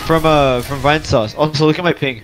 from Vine Sauce. Also, look at my ping.